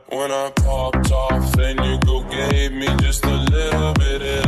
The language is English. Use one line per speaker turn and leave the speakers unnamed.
When I popped off, then you go gave me just a little bit of